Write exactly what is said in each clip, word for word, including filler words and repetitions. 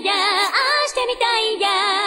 いや、愛してみたいや、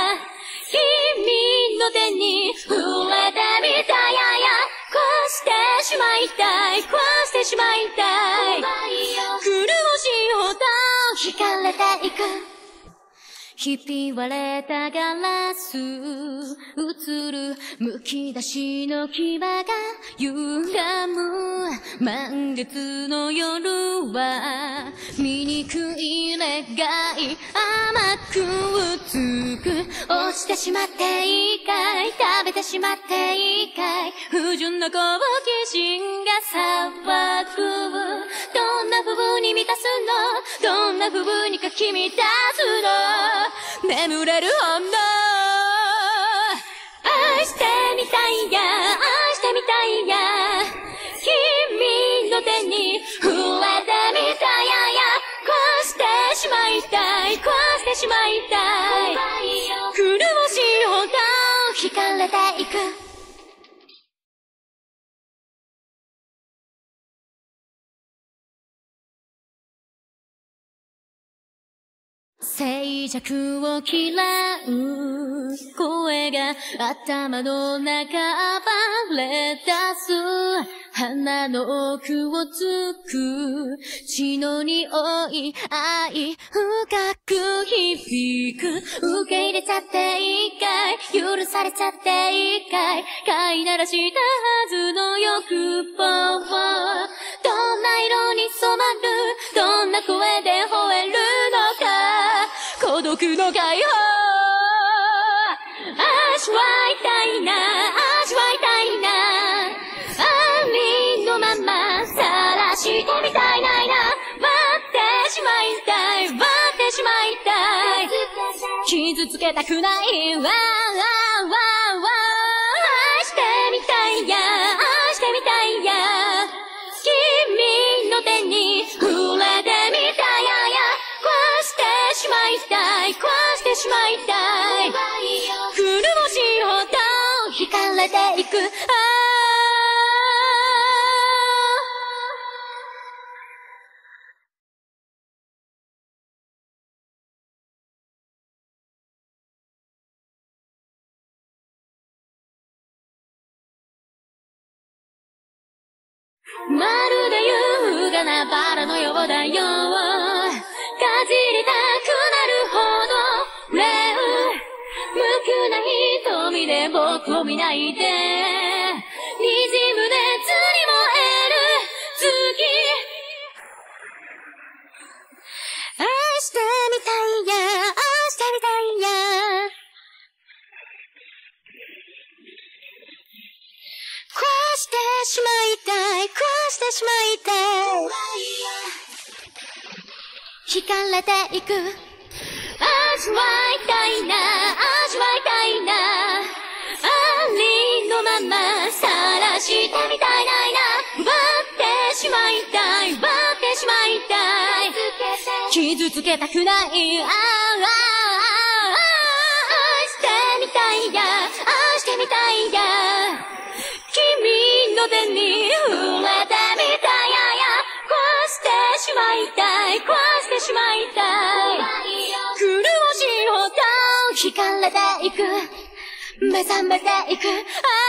君の手に触れてみたいやや、壊してしまいたい、壊してしまいたい、苦しいほど惹かれていく、ひび割れたガラス映るむき出しの牙が歪む満月の夜は醜い願い甘くつく、落ちてしまっていいかい、食べてしまっていいかい、不純な好奇心が騒ぐ、どんな風風に満たすの、どんな風風にかき満たすの、眠れる女、愛してみたいや、愛してみたいや、君の手に触れてみたいやや、壊してしまいたい、壊してしまいたい、苦しいほど惹かれていく、静寂を嫌う声が頭の中暴れ出す、鼻の奥をつく血の匂い、愛深く響く、受け入れちゃっていいかい、許されちゃっていいかい、飼いならしたはずの欲望、どんな色に染まる、どんな声で吠えるのか、孤独の解放、味わいたいな、味わいたいな、ありのまま晒してみたいないな、割ってしまいたい、割ってしまいたい、傷つけたくない、わーわーわーわー、愛してみたいや、愛してみたいや、君の手に触れてみたいやや、壊してしまいたい、壊してしまいたい、苦しいほど惹かれていく、あまるで優雅なバラのようだよ、かじりたくなるほどレウ、無垢な瞳で僕を見ないで、にじむ熱に燃える月、愛してみたいや、愛してみたいや、壊してしまいたい、壊してしまいたい、惹かれていく、味わいたいな、味わいたいな、ありのまま晒してみたいないな、割ってしまいたい、割ってしまいたい、傷つけたくない、ああ愛してみたいや、愛してみたいや、君の手に触れてみたいやや、壊してしまいたい、壊してしまいたい、苦しいほど惹かれていく、目覚めていく、あ